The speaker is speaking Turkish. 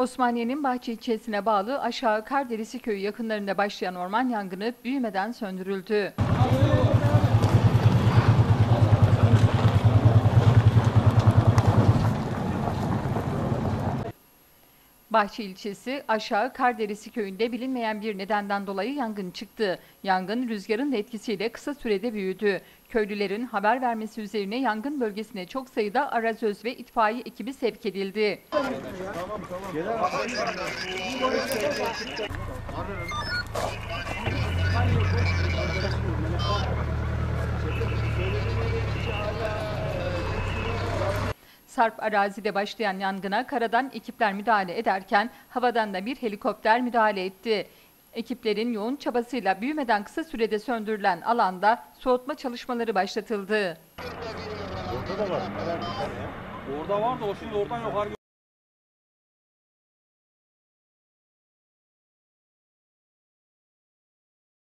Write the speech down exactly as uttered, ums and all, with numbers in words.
Osmaniye'nin Bahçe ilçesine bağlı Aşağı Karderisi köyü yakınlarında başlayan orman yangını büyümeden söndürüldü. Bahçe ilçesi Aşağı Karderisi köyünde bilinmeyen bir nedenden dolayı yangın çıktı. Yangın rüzgarın da etkisiyle kısa sürede büyüdü. Köylülerin haber vermesi üzerine yangın bölgesine çok sayıda arazöz ve itfaiye ekibi sevk edildi. Sarp arazide başlayan yangına karadan ekipler müdahale ederken havadan da bir helikopter müdahale etti. Ekiplerin yoğun çabasıyla büyümeden kısa sürede söndürülen alanda soğutma çalışmaları başlatıldı. Orada da var. Orada var da o şimdi oradan yukarı